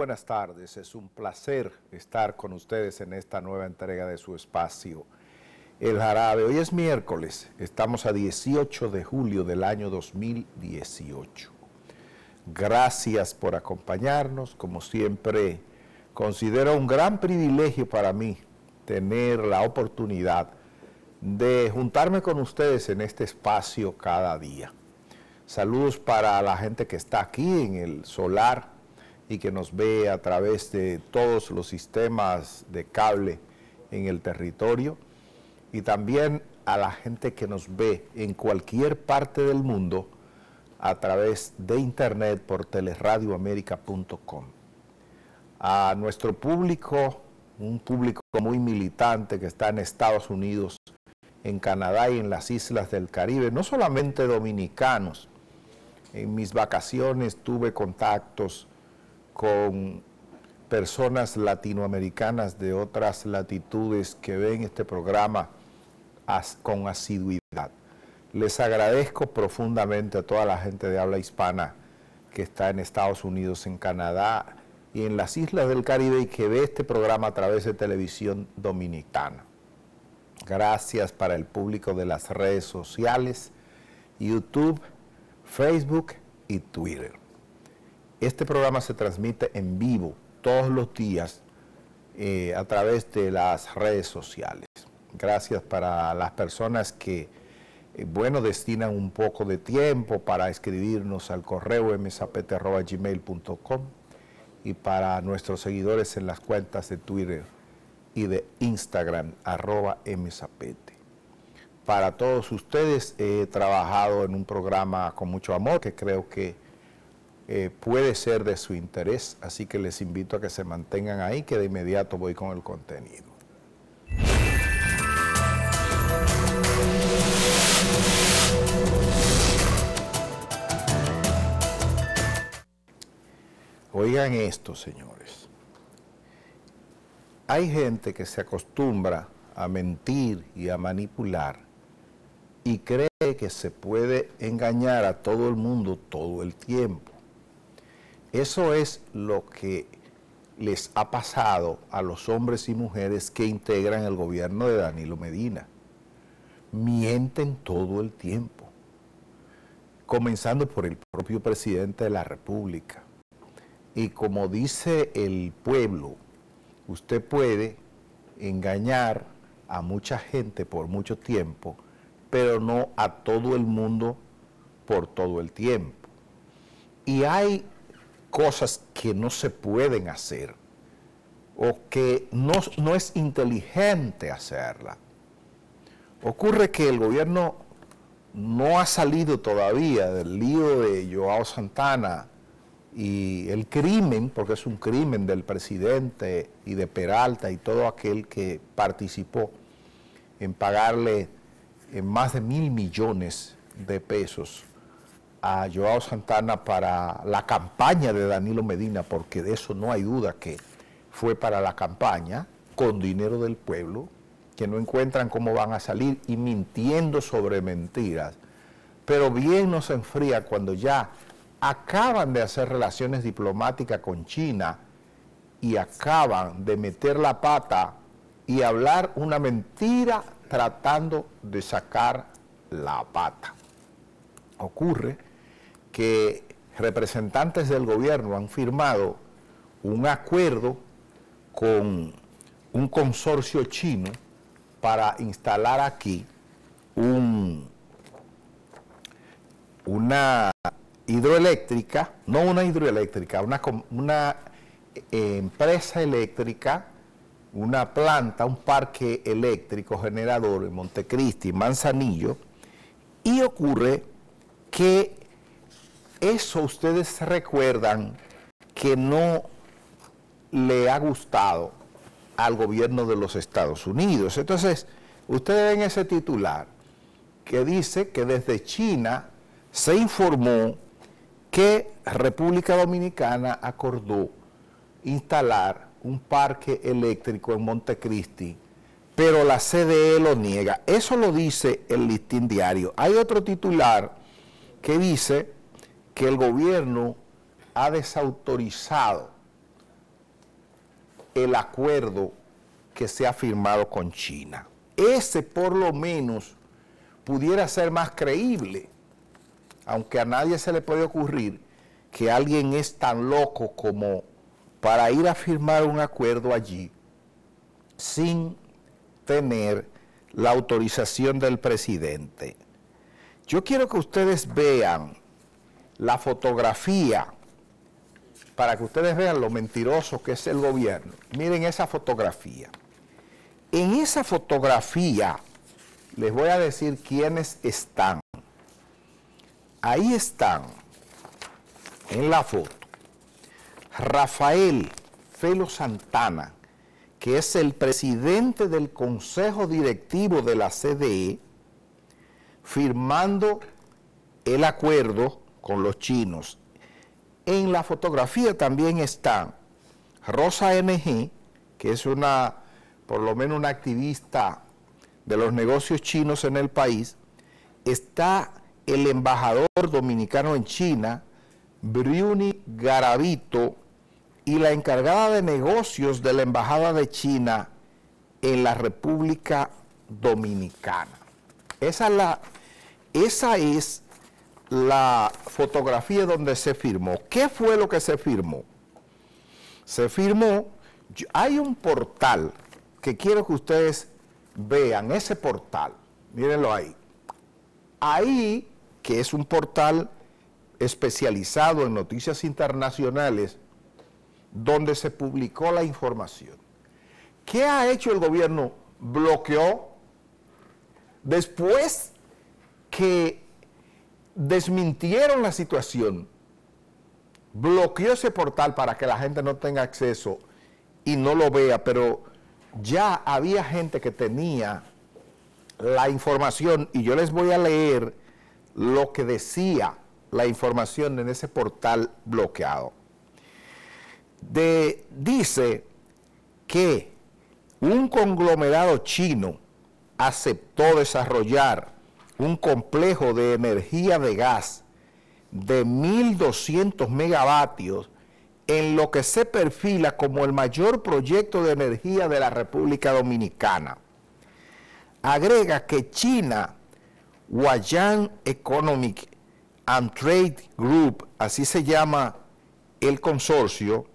buenas tardes. Es un placer estar con ustedes en esta nueva entrega de su espacio, El Jarabe. Hoy es miércoles, estamos a 18 de julio del año 2018. Gracias por acompañarnos. Como siempre, considero un gran privilegio para mí tener la oportunidad de juntarme con ustedes en este espacio cada día. Saludos para la gente que está aquí en el solar y que nos ve a través de todos los sistemas de cable en el territorio, y también a la gente que nos ve en cualquier parte del mundo a través de internet por teleradioamerica.com. A nuestro público, un público muy militante que está en Estados Unidos, en Canadá y en las islas del Caribe, no solamente dominicanos. En mis vacaciones tuve contactos con personas latinoamericanas de otras latitudes que ven este programa con asiduidad. Les agradezco profundamente a toda la gente de habla hispana que está en Estados Unidos, en Canadá y en las islas del Caribe y que ve este programa a través de televisión dominicana. Gracias para el público de las redes sociales, YouTube, Facebook y Twitter. Este programa se transmite en vivo todos los días a través de las redes sociales. Gracias para las personas que, destinan un poco de tiempo para escribirnos al correo msapete@gmail.com, y para nuestros seguidores en las cuentas de Twitter y de Instagram, @msapete. Para todos ustedes he trabajado en un programa con mucho amor que creo que puede ser de su interés, así que les invito a que se mantengan ahí, que de inmediato voy con el contenido. Oigan esto, señores. Hay gente que se acostumbra a mentir y a manipular y cree que se puede engañar a todo el mundo todo el tiempo. Eso es lo que les ha pasado a los hombres y mujeres que integran el gobierno de Danilo Medina. Mienten todo el tiempo, comenzando por el propio presidente de la República. Y como dice el pueblo, usted puede engañar a mucha gente por mucho tiempo, pero no a todo el mundo por todo el tiempo. Y hay cosas que no se pueden hacer o que no es inteligente hacerla. Ocurre que el gobierno no ha salido todavía del lío de Joao Santana y el crimen, porque es un crimen del presidente y de Peralta y todo aquel que participó en pagarle más de 1.000 millones de pesos a Joao Santana para la campaña de Danilo Medina, porque de eso no hay duda que fue para la campaña, con dinero del pueblo, que no encuentran cómo van a salir y mintiendo sobre mentiras. Pero bien nos enfría cuando ya acaban de hacer relaciones diplomáticas con China y acaban de meter la pata y hablar una mentira tratando de sacar la pata. Ocurre que representantes del gobierno han firmado un acuerdo con un consorcio chino para instalar aquí una hidroeléctrica, no una hidroeléctrica, una empresa eléctrica, una planta, un parque eléctrico generador en Montecristi, Manzanillo, y ocurre que eso ustedes recuerdan que no le ha gustado al gobierno de los Estados Unidos. Entonces, ustedes ven ese titular que dice que desde China se informó que República Dominicana acordó instalar un parque eléctrico en Montecristi, pero la CDE lo niega. Eso lo dice el Listín Diario. Hay otro titular que dice que el gobierno ha desautorizado el acuerdo que se ha firmado con China. Ese por lo menos pudiera ser más creíble, aunque a nadie se le puede ocurrir que alguien es tan loco como para ir a firmar un acuerdo allí sin tener la autorización del presidente. Yo quiero que ustedes vean la fotografía para que ustedes vean lo mentiroso que es el gobierno. Miren esa fotografía. En esa fotografía les voy a decir quiénes están. Ahí están, en la foto, Rafael Felo Santana, que es el presidente del Consejo Directivo de la CDE, firmando el acuerdo con los chinos. En la fotografía también está Rosa NG, que es por lo menos una activista de los negocios chinos en el país. Está el embajador dominicano en China, Bruni Garavito, y la encargada de negocios de la Embajada de China en la República Dominicana. Esa es la fotografía donde se firmó. ¿Qué fue lo que se firmó? Se firmó, hay un portal que quiero que ustedes vean, ese portal, mírenlo ahí. Ahí, que es un portal especializado en noticias internacionales, donde se publicó la información. ¿Qué ha hecho el gobierno? Bloqueó, después que desmintieron la situación, bloqueó ese portal para que la gente no tenga acceso y no lo vea, pero ya había gente que tenía la información, y yo les voy a leer lo que decía la información en ese portal bloqueado. Dice que un conglomerado chino aceptó desarrollar un complejo de energía de gas de 1.200 megavatios en lo que se perfila como el mayor proyecto de energía de la República Dominicana. Agrega que China Huayan Economic and Trade Group, así se llama el consorcio,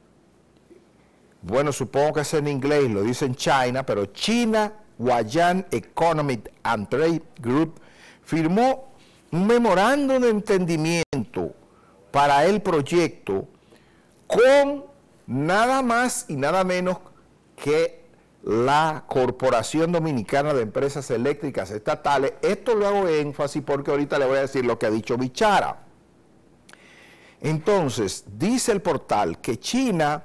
bueno, supongo que es en inglés, lo dicen China, pero China Huayan Economic and Trade Group firmó un memorando de entendimiento para el proyecto con nada más y nada menos que la Corporación Dominicana de Empresas Eléctricas Estatales. Esto lo hago énfasis porque ahorita le voy a decir lo que ha dicho Bichara. Entonces, dice el portal que China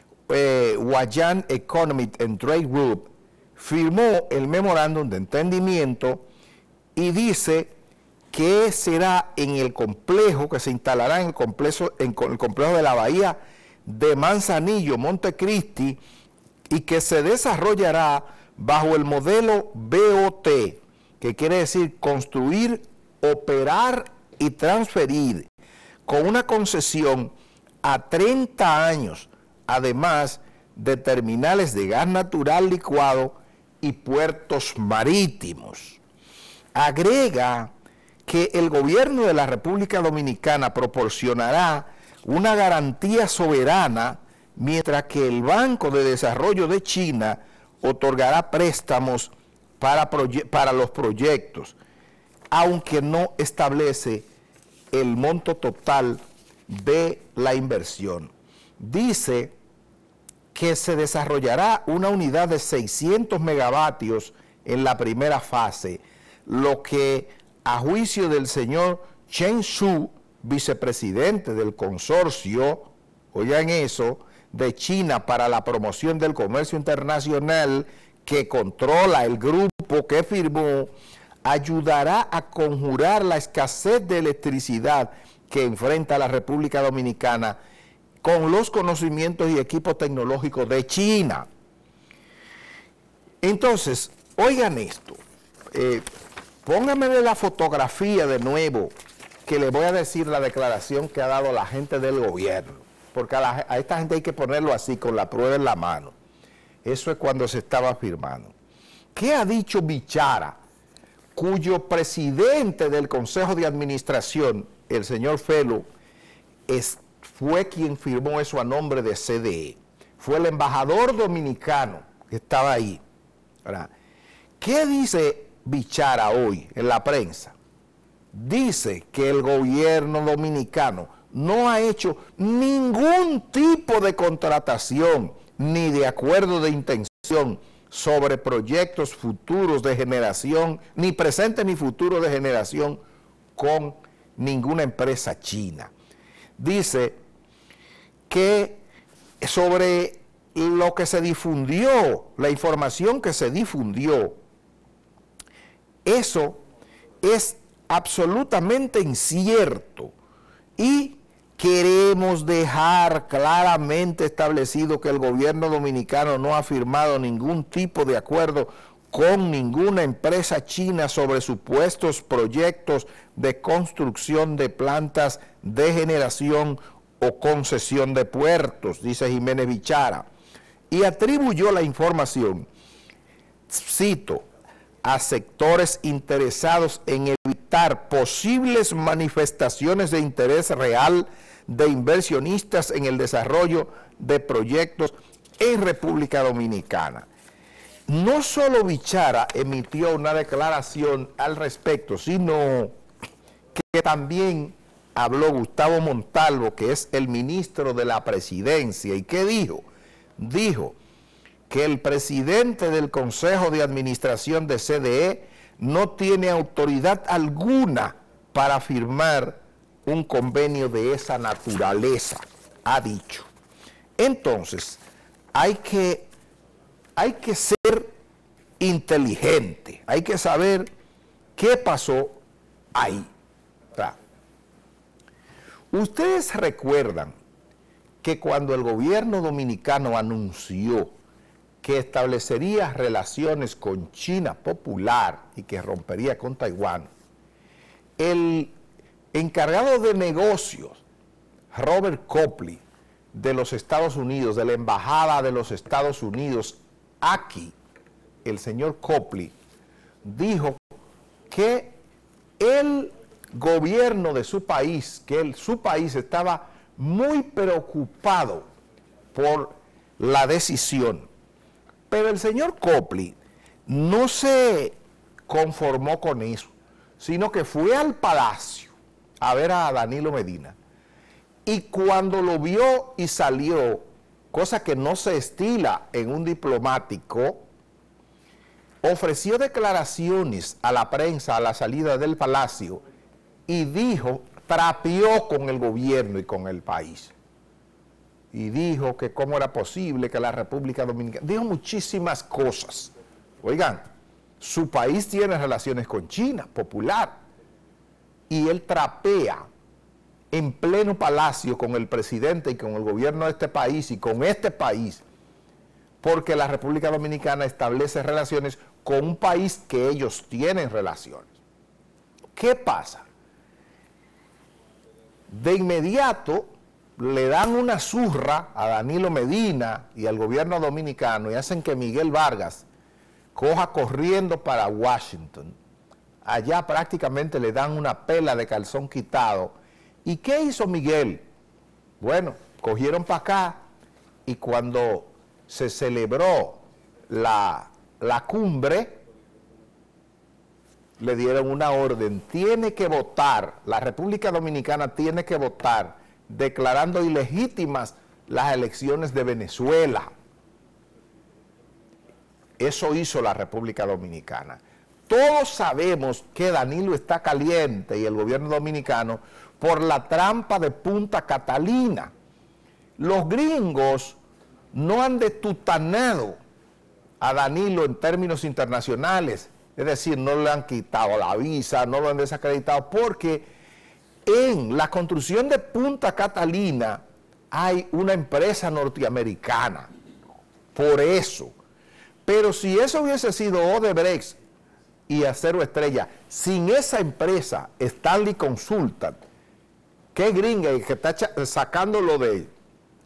Huayan Economic and Trade Group firmó el memorándum de entendimiento y dice que será en el complejo, que se instalará en el complejo de la Bahía de Manzanillo, Montecristi, y que se desarrollará bajo el modelo BOT, que quiere decir construir, operar y transferir, con una concesión a 30 años, además de terminales de gas natural licuado y puertos marítimos. Agrega que el gobierno de la República Dominicana proporcionará una garantía soberana, mientras que el Banco de Desarrollo de China otorgará préstamos para los proyectos, aunque no establece el monto total de la inversión. Dice que se desarrollará una unidad de 600 megavatios en la primera fase, lo que, a juicio del señor Chen Shu, vicepresidente del consorcio, oigan eso, de China para la promoción del comercio internacional, que controla el grupo que firmó, ayudará a conjurar la escasez de electricidad que enfrenta la República Dominicana con los conocimientos y equipos tecnológicos de China. Entonces, oigan esto, pónganme de la fotografía de nuevo, que les voy a decir la declaración que ha dado la gente del gobierno. porque a esta gente hay que ponerlo así, con la prueba en la mano. Eso es cuando se estaba firmando. ¿Qué ha dicho Bichara, cuyo presidente del Consejo de Administración, el señor Felo, fue quien firmó eso a nombre de CDE? Fue el embajador dominicano que estaba ahí, ¿verdad? ¿Qué dice Bichara hoy en la prensa? Dice que el gobierno dominicano no ha hecho ningún tipo de contratación ni de acuerdo de intención sobre proyectos futuros de generación, ni presente ni futuro de generación, con ninguna empresa china. Dice que sobre lo que se difundió, la información que se difundió, eso es absolutamente incierto y queremos dejar claramente establecido que el gobierno dominicano no ha firmado ningún tipo de acuerdo con ninguna empresa china sobre supuestos proyectos de construcción de plantas de generación o concesión de puertos, dice Jiménez Bichara, y atribuyó la información, cito, a sectores interesados en evitar posibles manifestaciones de interés real de inversionistas en el desarrollo de proyectos en República Dominicana. No solo Bichara emitió una declaración al respecto, sino que también habló Gustavo Montalvo, que es el ministro de la Presidencia. ¿Y qué dijo? Dijo que el presidente del Consejo de Administración de CDE no tiene autoridad alguna para firmar un convenio de esa naturaleza, ha dicho. Entonces, hay que ser inteligente, hay que saber qué pasó ahí. Ustedes recuerdan que cuando el gobierno dominicano anunció que establecería relaciones con China popular y que rompería con Taiwán, el encargado de negocios, Robert Copley, de los Estados Unidos, de la Embajada de los Estados Unidos aquí, el señor Copley, dijo que el gobierno de su país, su país estaba muy preocupado por la decisión. Pero el señor Copley no se conformó con eso, sino que fue al Palacio a ver a Danilo Medina. Y cuando lo vio y salió, cosa que no se estila en un diplomático, ofreció declaraciones a la prensa a la salida del Palacio y dijo, trapeó con el gobierno y con el país. Y dijo que cómo era posible que la República Dominicana... Dijo muchísimas cosas. Oigan, su país tiene relaciones con China, popular. Y él trapea en pleno palacio con el presidente y con el gobierno de este país y con este país, porque la República Dominicana establece relaciones con un país que ellos tienen relaciones. ¿Qué pasa? De inmediato le dan una zurra a Danilo Medina y al gobierno dominicano y hacen que Miguel Vargas coja corriendo para Washington. Allá prácticamente le dan una pela de calzón quitado. ¿Y qué hizo Miguel? Bueno, cogieron para acá y cuando se celebró la cumbre, le dieron una orden, tiene que votar, la República Dominicana tiene que votar, declarando ilegítimas las elecciones de Venezuela. Eso hizo la República Dominicana. Todos sabemos que Danilo está caliente y el gobierno dominicano por la trampa de Punta Catalina. Los gringos no han detutanado a Danilo en términos internacionales, es decir, no le han quitado la visa, no lo han desacreditado, porque en la construcción de Punta Catalina hay una empresa norteamericana, por eso. Pero si eso hubiese sido Odebrecht y Acero Estrella, sin esa empresa, Stanley Consultant, que gringa y que está sacándolo de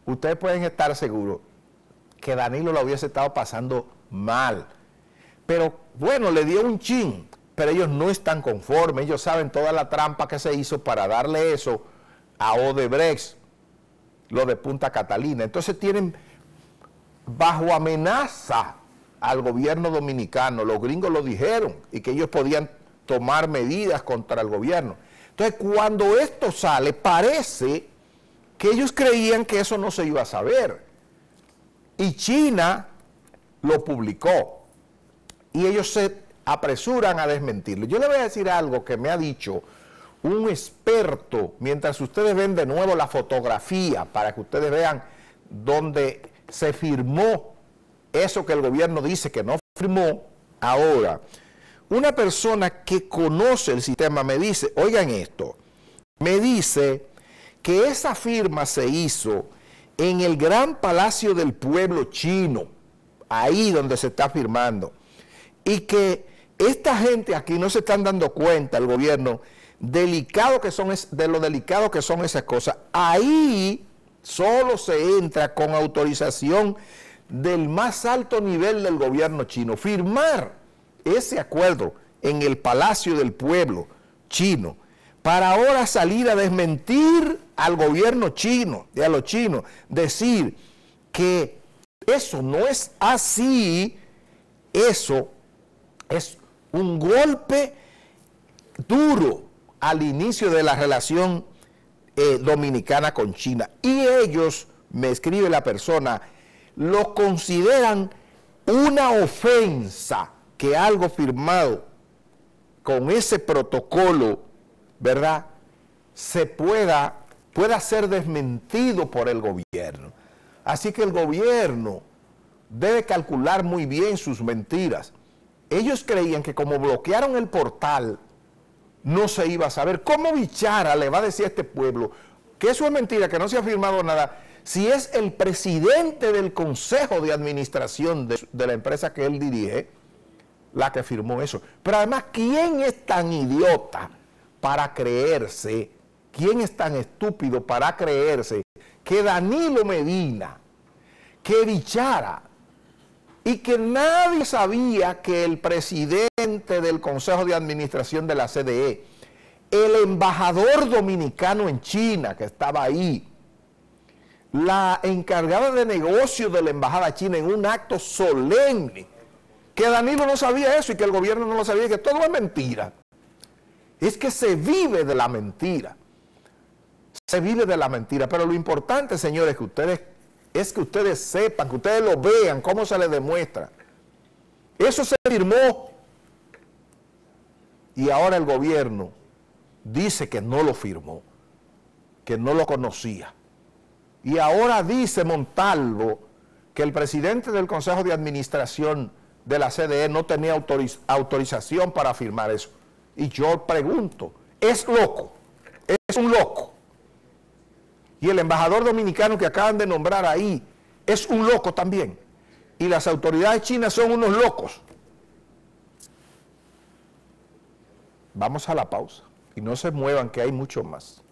ustedes pueden estar seguros que Danilo la hubiese estado pasando mal. Pero bueno, le dio un chin, pero ellos no están conformes, ellos saben toda la trampa que se hizo para darle eso a Odebrecht, lo de Punta Catalina. Entonces tienen bajo amenaza al gobierno dominicano, los gringos lo dijeron, y que ellos podían tomar medidas contra el gobierno. Entonces cuando esto sale, parece que ellos creían que eso no se iba a saber. Y China lo publicó. Y ellos se apresuran a desmentirlo. Yo le voy a decir algo que me ha dicho un experto, mientras ustedes ven de nuevo la fotografía, para que ustedes vean dónde se firmó eso que el gobierno dice que no firmó ahora. Una persona que conoce el sistema me dice, oigan esto, me dice que esa firma se hizo en el Gran Palacio del Pueblo chino, ahí donde se está firmando, y que esta gente aquí no se están dando cuenta, el gobierno, de lo delicado que son esas cosas. Ahí solo se entra con autorización del más alto nivel del gobierno chino. Firmar ese acuerdo en el Palacio del Pueblo chino, para ahora salir a desmentir al gobierno chino y a los chinos, decir que eso no es así, eso es un golpe duro al inicio de la relación dominicana con China. Y ellos, me escribe la persona, lo consideran una ofensa que algo firmado con ese protocolo, ¿verdad?, pueda ser desmentido por el gobierno. Así que el gobierno debe calcular muy bien sus mentiras. Ellos creían que como bloquearon el portal, no se iba a saber. ¿Cómo Bichara le va a decir a este pueblo que eso es mentira, que no se ha firmado nada, si es el presidente del consejo de administración de la empresa que él dirige la que firmó eso? Pero además, ¿quién es tan idiota para creerse, quién es tan estúpido para creerse que Danilo Medina, que Bichara, y que nadie sabía que el presidente del Consejo de Administración de la CDE, el embajador dominicano en China que estaba ahí, la encargada de negocios de la embajada china en un acto solemne, que Danilo no sabía eso y que el gobierno no lo sabía, y que todo es mentira? Es que se vive de la mentira. Se vive de la mentira. Pero lo importante, señores, es que ustedes sepan, que ustedes lo vean, cómo se les demuestra. Eso se firmó y ahora el gobierno dice que no lo firmó, que no lo conocía. Y ahora dice Montalvo que el presidente del Consejo de Administración de la CDE no tenía autorización para firmar eso. Y yo pregunto, ¿es loco? ¿Es un loco? Y el embajador dominicano que acaban de nombrar ahí es un loco también. Y las autoridades chinas son unos locos. Vamos a la pausa y no se muevan, que hay mucho más.